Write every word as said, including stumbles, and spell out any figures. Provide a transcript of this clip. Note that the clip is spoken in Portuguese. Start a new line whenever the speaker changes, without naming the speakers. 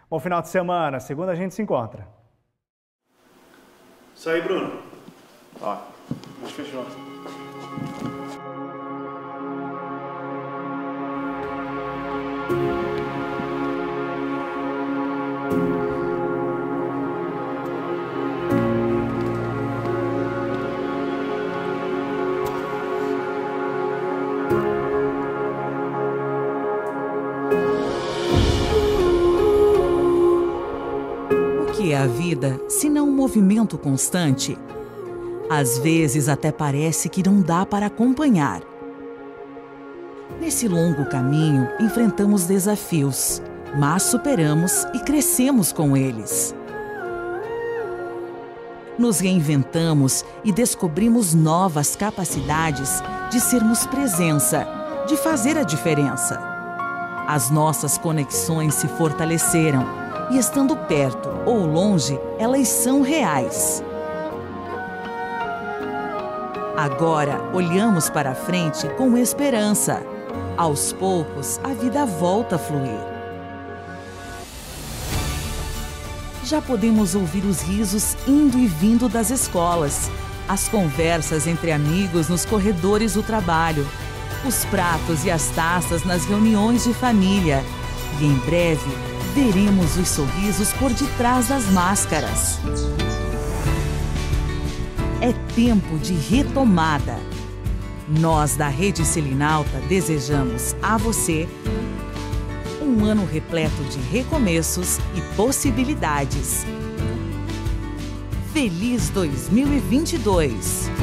Bom final de semana, segunda a gente se encontra.
Isso aí, Bruno. Ó, a gente fechou.
O que é a vida, se não um movimento constante? Às vezes até parece que não dá para acompanhar. Nesse longo caminho, enfrentamos desafios, mas superamos e crescemos com eles. Nos reinventamos e descobrimos novas capacidades de sermos presença, de fazer a diferença. As nossas conexões se fortaleceram e, estando perto ou longe, elas são reais. Agora, olhamos para frente com esperança. Aos poucos, a vida volta a fluir. Já podemos ouvir os risos indo e vindo das escolas, as conversas entre amigos nos corredores do trabalho, os pratos e as taças nas reuniões de família. E em breve, veremos os sorrisos por detrás das máscaras. É tempo de retomada. Nós da Rede Selinalta desejamos a você um ano repleto de recomeços e possibilidades. Feliz dois mil e vinte e dois!